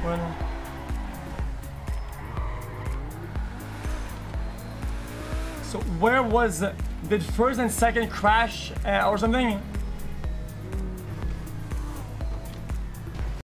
So where was did first and second crash or something?